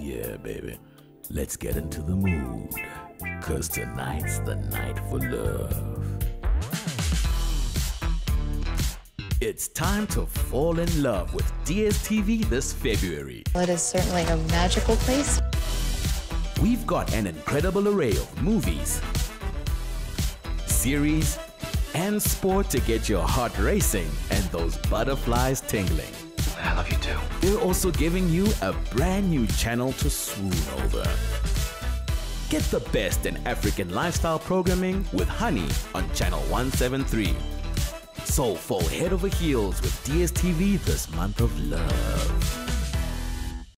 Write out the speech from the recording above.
yeah, baby. Let's get into the mood. 'Cause tonight's the night for love. It's time to fall in love with DStv this February. It is certainly a magical place. We've got an incredible array of movies, series, and sport to get your heart racing and those butterflies tingling. I love you too. We're also giving you a brand new channel to swoon over. Get the best in African lifestyle programming with Honey on channel 173. So fall head over heels with DStv this month of love.